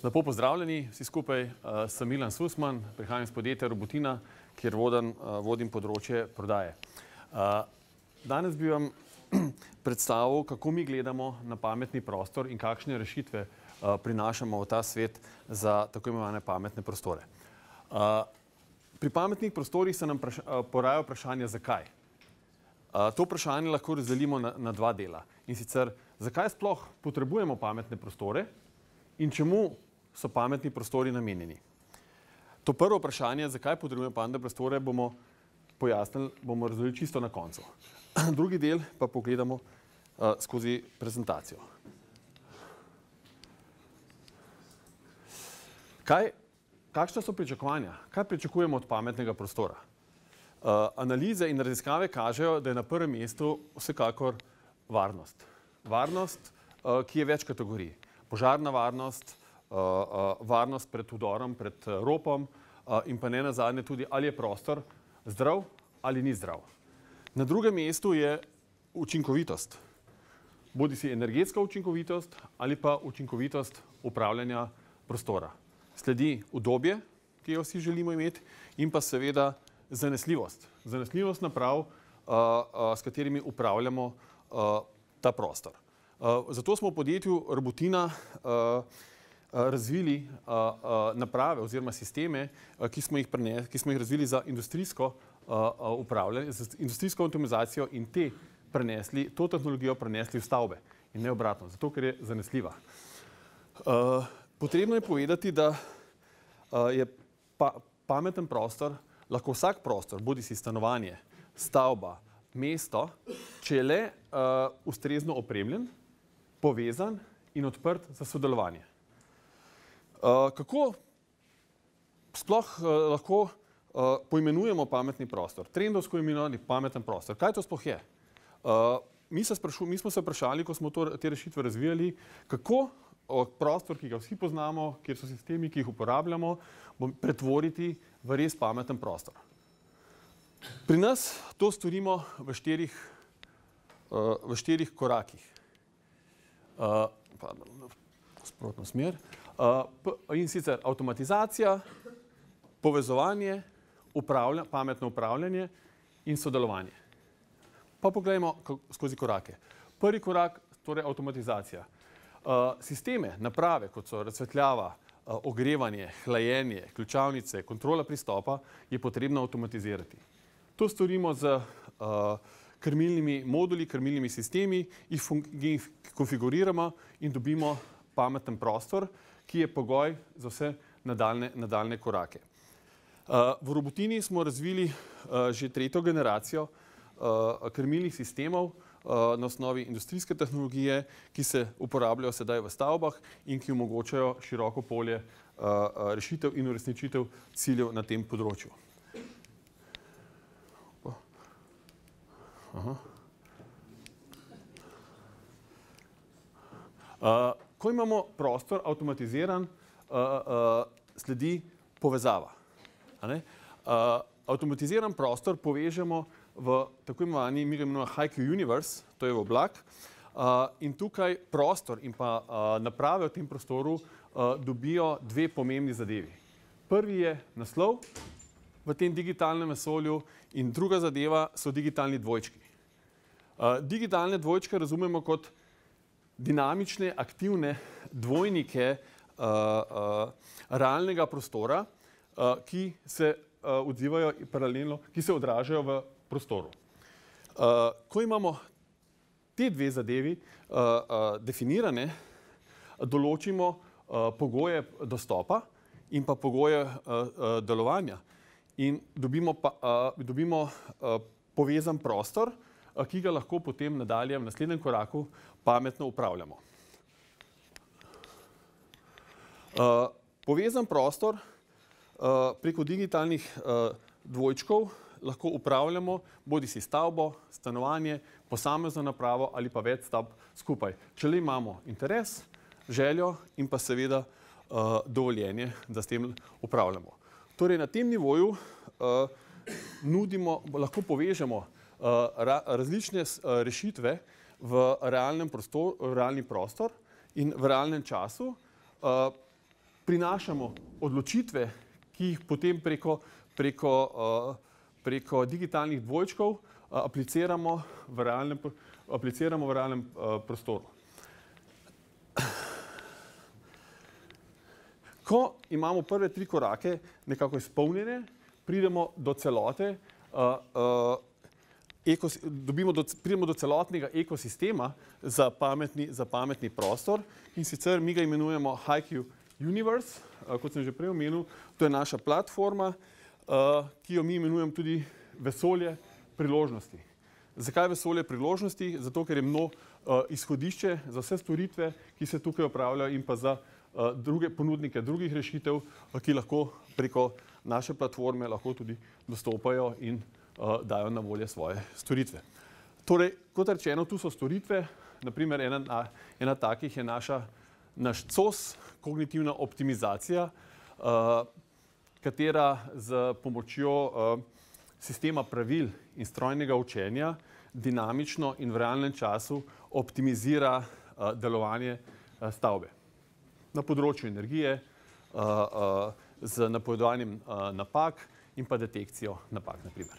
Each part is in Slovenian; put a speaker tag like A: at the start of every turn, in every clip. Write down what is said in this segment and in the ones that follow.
A: Lepo pozdravljeni vsi skupaj, sem Milan Susman, prihajam iz podjetja Robotina, kjer vodim področje prodaje. Danes bi vam predstavil, kako mi gledamo na pametni prostor in kakšne rešitve prinašamo v ta svet za tako imenovane pametne prostore. Pri pametnih prostorih se nam poraja vprašanje, zakaj. To vprašanje lahko razdelimo na dva dela. In sicer, zakaj sploh potrebujemo pametne prostore in čemu so pametni prostori namenjeni. To prvo vprašanje, zakaj potrebujemo pametne prostore, bomo pojasnili, bomo razdelili čisto na koncu. Drugi del pa pogledamo skozi prezentacijo. Kakšna so pričakovanja? Kaj pričakujemo od pametnega prostora? Analize in raziskave kažejo, da je na prvem mestu vsekakor varnost. Varnost, ki je več kategorij. Požarna varnost, varnost pred vdorom, pred ropom in pa ne nazadnje tudi, ali je prostor zdrav ali ni zdrav. Na drugem mestu je učinkovitost. Bodisi energetska učinkovitost ali pa učinkovitost upravljanja prostora. Sledi udobje, ki jo vsi želimo imeti, in pa seveda zanesljivost. Zanesljivost naprav, s katerimi upravljamo ta prostor. Zato smo v podjetju Robotina razvili naprave oziroma sisteme, ki smo jih razvili za industrijsko upravljanje, za industrijsko avtomatizacijo in to tehnologijo prenesli v stavbe in ne obratno, zato ker je zanesljiva. Potrebno je povedati, da je pameten prostor lahko vsak prostor, bodisi stanovanje, stavba, mesto, če je le ustrezno opremljen, povezan in odprt za sodelovanje. Kako sploh lahko poimenujemo pametni prostor? Trendovsko imenovani pameten prostor. Kaj to sploh je? Mi smo se vprašali, ko smo te rešitve razvijali, kako prostor, ki ga vsi poznamo, kjer so sistemi, ki jih uporabljamo, pretvoriti v res pameten prostor. Pri nas to storimo v štirih korakih. Sprotno smer. In sicer avtomatizacija, povezovanje, pametno upravljanje in sodelovanje. Pa poglejmo skozi korake. Prvi korak, torej avtomatizacija. Sisteme, naprave, kot so razsvetljava, ogrevanje, hlajenje, ključavnice, kontrola pristopa, je potrebno avtomatizirati. To storimo z krmilnimi moduli, krmilnimi sistemi, jih konfiguriramo in dobimo pameten prostor, ki je pogoj za vse nadaljne korake. V Robotini smo razvili že tretjo generacijo krmilnih sistemov na osnovi industrijske tehnologije, ki se uporabljajo sedaj v stavbah in ki omogočajo široko polje rešitev in uresničitev ciljev na tem področju. Ko imamo prostor avtomatiziran, sledi povezava. Avtomatiziran prostor povežemo v tako imenovani, mi ga imenujemo HiQ Universe, to je v oblak, in tukaj prostor in pa naprave v tem prostoru dobijo dve pomembni zadevi. Prvi je naslov v tem digitalnem vesolju in druga zadeva so digitalni dvojčki. Digitalne dvojčke razumemo kot dinamične, aktivne dvojnike realnega prostora, ki se odzivajo paralelno, ki se odražajo v prostoru. Ko imamo te dve zadevi definirane, določimo pogoje dostopa in pa pogoje delovanja in dobimo povezan prostor, ki ga lahko potem nadalje v naslednjem koraku pametno upravljamo. Povezan prostor preko digitalnih dvojčkov lahko upravljamo bodisi stavbo, stanovanje, posamezno napravo ali pa več stavb skupaj. Če le imamo interes, željo in pa seveda dovoljenje, da s tem upravljamo. Torej na tem nivoju lahko povežemo različne rešitve v realni prostor in v realnem času prinašamo odločitve, ki jih potem preko digitalnih dvojčkov apliciramo v realnem prostoru. Ko imamo prve 3 korake nekako izpolnjene, pridemo do celote, pridemo do celotnega ekosistema za pametni prostor, in sicer mi ga imenujemo HiQ Universe, kot sem že prej omenil. To je naša platforma, ki jo mi imenujemo tudi vesolje priložnosti. Zakaj vesolje priložnosti? Zato, ker je izhodišče za vse storitve, ki se tukaj opravljajo, in pa za druge ponudnike drugih rešitev, ki lahko preko naše platforme lahko tudi dostopajo in dajo na voljo svoje storitve. Torej, kot rečeno, tu so storitve, naprimer ena takih je naš COS, kognitivna optimizacija, katera z pomočjo sistema pravil in strojnega učenja dinamično in v realnem času optimizira delovanje stavbe. Na področju energije, z napovedovanjem napak in pa detekcijo napak, naprimer.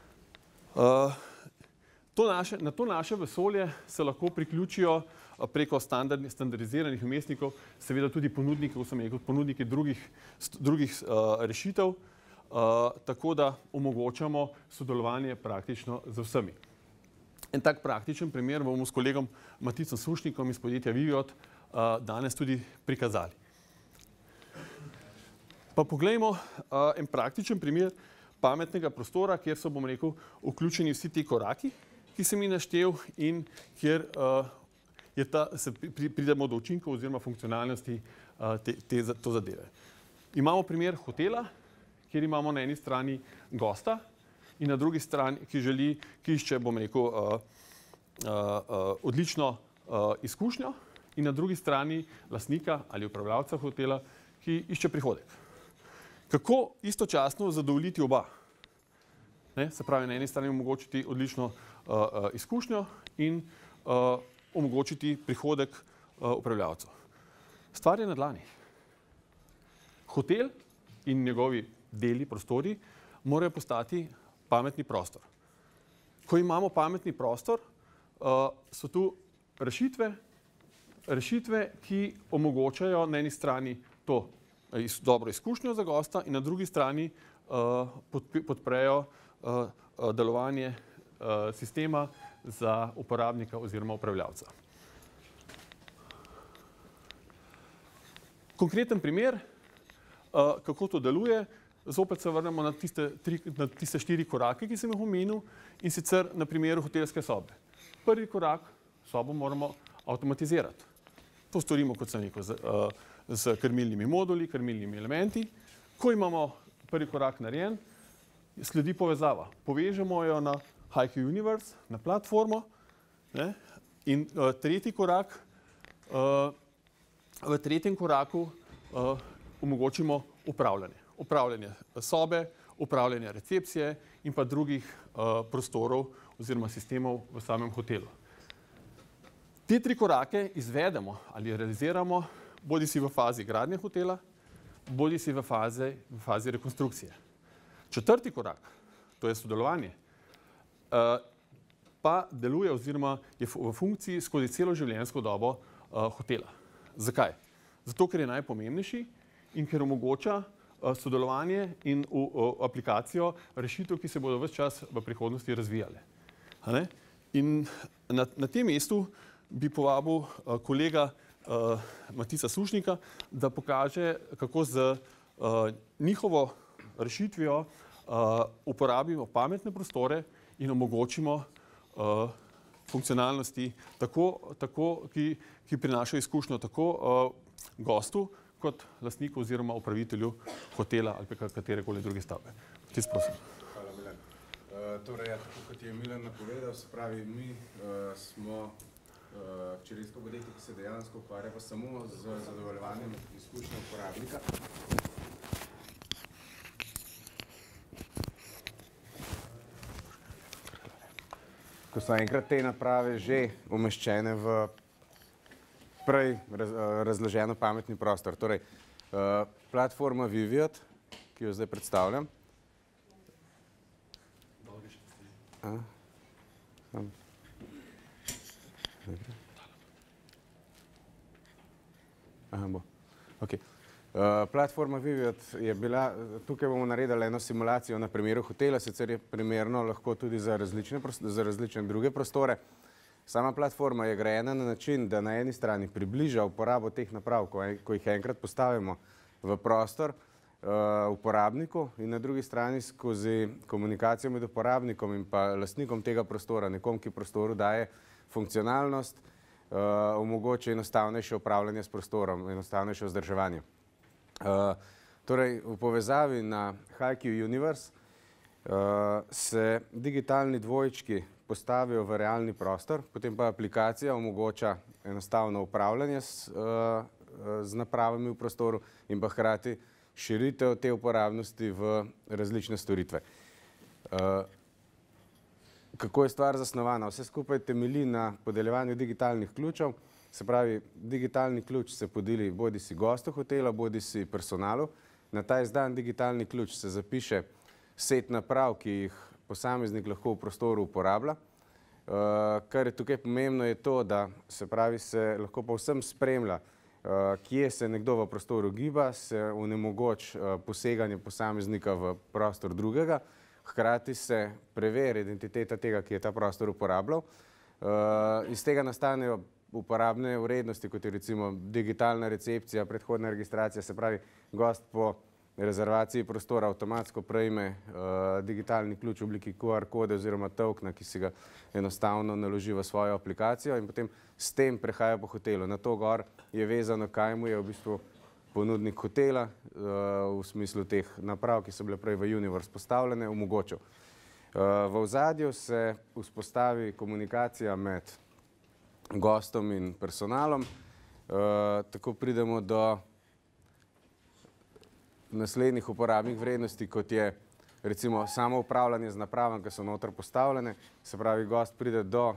A: Na to naše vesolje se lahko priključijo preko standardiziranih vmesnikov, seveda tudi ponudniki drugih rešitev, tako da omogočamo sodelovanje praktično z vsemi. En tak praktičen primer bomo s kolegom Maticom Sušnikom iz podjetja Viviot danes tudi prikazali. Pa poglejmo en praktičen primer pametnega prostora, kjer so, bom rekel, vključeni vsi ti koraki, ki sem jih naštel, in kjer pridemo do učinkov oziroma funkcionalnosti to zadeve. Imamo primer hotela, kjer imamo na eni strani gosta in na drugi strani, ki išče, bom rekel, odlično izkušnjo, in na drugi strani lastnika ali upravljavca hotela, ki išče prihodek. Kako istočasno zadovoljiti oba? Se pravi, na eni strani omogočiti odlično izkušnjo in omogočiti prihodek upravljavcu. Stvar je na dlani. Hotel in njegovi deli, prostori, morajo postati pametni prostor. Ko imamo pametni prostor, so tu rešitve, ki omogočajo na eni strani to dobro izkušnjo za gosta in na drugi strani podprejo delovanje sistema za uporabnika oziroma upravljavca. Konkreten primer, kako to deluje, zopet se vrnemo na tiste 4 korake, ki sem jih omenil, in sicer na primeru hotelske sobe. Prvi korak, sobo moramo avtomatizirati. To storimo, kot sem rekel, z krmilnimi moduli, krmilnimi elementi. Ko imamo prvi korak narejen, sledi povezava. Povežemo jo na HiQ Universe, na platformo, in tretji korak, v tretjem koraku omogočimo upravljanje. Upravljanje sobe, upravljanje recepcije in pa drugih prostorov oziroma sistemov v samem hotelu. Te 3 korake izvedemo ali realiziramo bodisi v fazi gradnje hotela, bodisi v fazi rekonstrukcije. Četrti korak, to je sodelovanje, pa deluje oziroma je v funkciji skozi celo življenjsko dobo hotela. Zakaj? Zato, ker je najpomembnejši in ker omogoča sodelovanje in aplikacijo rešitev, ki se bodo ves čas v prihodnosti razvijale. In na tem mestu bi povabil kolega Matica Sušnika, da pokaže, kako z njihovo rešitvijo uporabimo pametne prostore in omogočimo funkcionalnosti, ki prinašajo izkušnjo tako gostu, kot lastniku oziroma upravitelju hotela ali katerekoli druge stavbe. Tis, prosim.
B: Hvala, Milan. Torej, tako kot je Milan napovedal, se pravi, mi smo hčerinsko podjetje, ki se dejansko ukvarja pa samo z zadovoljevanjem izkušnje uporabnika. Ko so enkrat te naprave že umeščene v prej razloženo pametni prostor. Torej, Platforma Viviat, ki jo zdaj predstavljam. Platforma Viviat je bila, tukaj bomo naredili eno simulacijo na primeru hotela, sicer je primerno lahko tudi za različne druge prostore. Sama platforma je grajena na način, da na eni strani približa uporabo teh naprav, ko jih enkrat postavimo v prostor, uporabniku, in na drugi strani skozi komunikacijo med uporabnikom in pa lastnikom tega prostora, nekom, ki prostoru daje funkcionalnost, omogoča enostavnejše upravljanje s prostorom, enostavnejše vzdrževanje. Torej, v povezavi na HiQ Universe se digitalni dvojčki postavijo v realni prostor, potem pa aplikacija omogoča enostavno upravljanje z napravami v prostoru in pa hkrati širitev te uporabnosti v različne storitve. Kako je stvar zasnovana? Vse skupaj temelji na podeljevanju digitalnih ključev, se pravi, digitalni ključ se podeli bodisi gostu hotela, bodisi personalu. Na ta izdan digitalni ključ se zapiše set naprav, ki jih posameznik lahko v prostoru uporablja. Kar je tukaj pomembno je to, da se pravi, se lahko povsem spremlja, kje se nekdo v prostoru giba, se onemogoči poseganje posameznika v prostor drugega, hkrati se preveri identiteta tega, ki je ta prostor uporabljal. Iz tega nastanejo uporabne vrednosti, kot je recimo digitalna recepcija, predhodna registracija, se pravi, gost po rezervaciji prostora avtomatsko prejme digitalni ključ v obliki QR kode oziroma tokena, ki si ga enostavno naloži v svojo aplikacijo in potem s tem prehaja po hotelu. Na to gor je vezano, kaj mu je v bistvu ponudnik hotela v smislu teh naprav, ki so bile prej v Universe postavljene, omogočil. V ozadju se vzpostavi komunikacija med gostom in personalom, tako pridemo do naslednjih uporabnih vrednosti, kot je recimo samo upravljanje z napravami, ki so noter postavljene, se pravi, gost pride do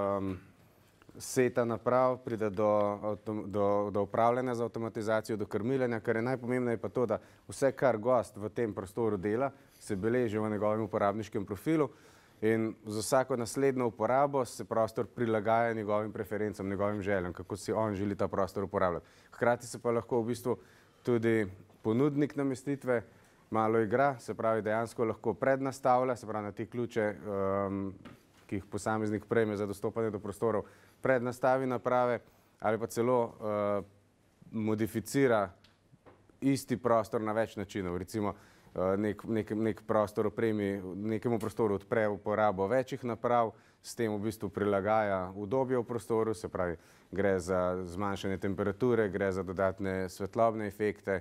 B: seta naprav, pride do upravljanja z avtomatizacijo, do krmiljenja, kar je najpomembneje pa to, da vse, kar gost v tem prostoru dela, se beleži v njegovem uporabniškem profilu in z vsako naslednjo uporabo se prostor prilagaja njegovim preferencam, njegovim željam, kako si on želi ta prostor uporabljati. Hkrati se pa lahko v bistvu tudi ponudnik namestitve malo igra, se pravi, dejansko lahko prednastavlja, se pravi, na te ključe, ki jih posameznik prejme za dostopanje do prostorov, prednastavi naprave ali pa celo modificira isti prostor na več načinov. Recimo nek prostor opremi, nekemu prostoru odpre uporabo večjih naprav, s tem v bistvu prilagaja udobje v prostoru, se pravi, gre za zmanjšanje temperature, gre za dodatne svetlobne efekte,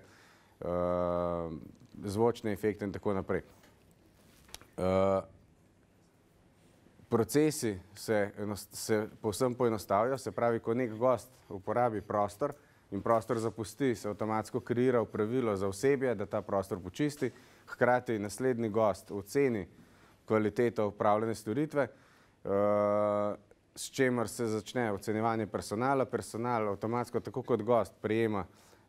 B: zvočne efekte in tako naprej. Procesi se povsem poenostavijo, se pravi, ko nek gost uporabi prostor in prostor zapusti, se avtomatsko kreira pravilo za osebje, da ta prostor počisti, hkrati naslednji gost oceni kvaliteto upravljene storitve, s čemer se začne ocenjevanje personala. Personal avtomatsko, tako kot gost, prejema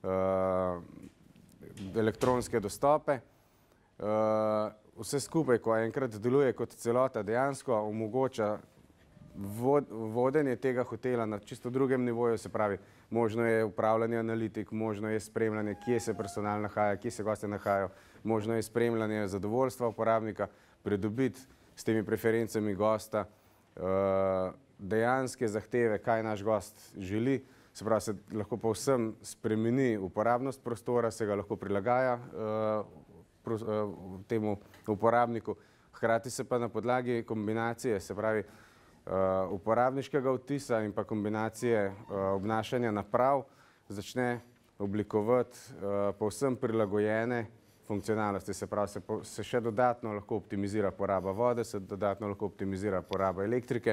B: elektronske dostope. Vse skupaj, ko enkrat deluje kot celota, dejansko omogoča vodenje tega hotela na čisto drugem nivoju, se pravi, možno je upravljanje analitik, možno je spremljanje, kje se personal nahaja, kje se gosti nahajajo, možno je spremljanje zadovoljstva uporabnika, pridobiti s temi preferencami gosta dejanske zahteve, kaj naš gost želi, se pravi, se lahko povsem spremeni uporabnost prostora, se ga lahko prilagaja temu uporabniku, hkrati se pa na podlagi kombinacije, se pravi, uporabniškega vtisa in pa kombinacije obnašanja naprav začne oblikovati povsem prilagojene funkcionalnosti, se pravi, se še dodatno lahko optimizira poraba vode, se dodatno lahko optimizira poraba elektrike.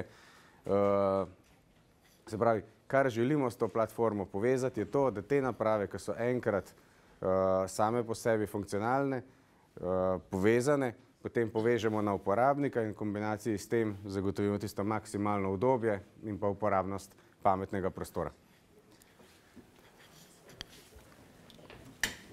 B: Se pravi, kar želimo s to platformo povezati, je to, da te naprave, ki so enkrat same po sebi funkcionalne, povezane, potem povežemo na uporabnika in v kombinaciji s tem zagotovimo tisto maksimalno udobje in pa uporabnost pametnega prostora.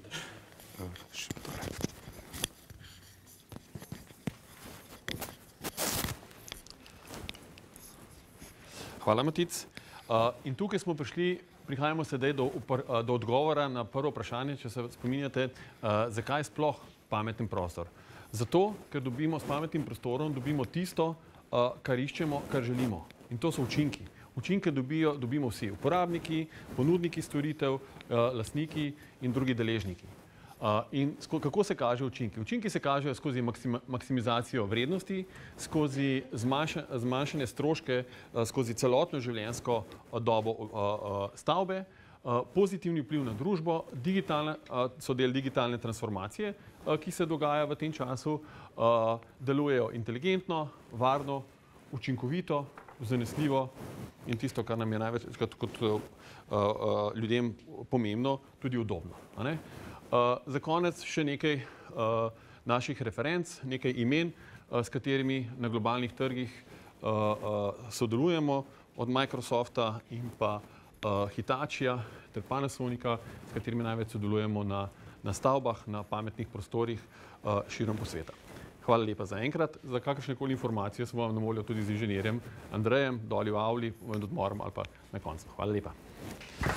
A: Hvala, Matic. In tukaj smo prihajamo sedaj do odgovora na prvo vprašanje, če se spominjate, zakaj sploh pameten prostor. Zato, ker dobimo s pametnim prostorom, dobimo tisto, kar iščemo, kar želimo. In to so učinki. Učinke dobimo vsi, uporabniki, ponudniki storitev, lastniki in drugi deležniki. In kako se kažejo učinki? Učinki se kažejo skozi maksimizacijo vrednosti, skozi zmanjšanje stroške, skozi celotno življenjsko dobo stavbe, pozitivni vpliv na družbo, so del digitalne transformacije, ki se dogaja v tem času, delujejo inteligentno, varno, učinkovito, zanesljivo in tisto, kar nam je največ kot ljudem pomembno, tudi udobno. Za konec še nekaj naših referenc, nekaj imen, s katerimi na globalnih trgih sodelujemo, od Microsofta in pa Hitachija ter Panasonica, s katerimi največ sodelujemo na stavbah, na pametnih prostorih širom po sveta. Hvala lepa za enkrat. Za kakršnekoli informacije smo vam na voljo tudi z inženirjem Andrejem, doli v avli, med odmorom ali pa na koncu. Hvala lepa.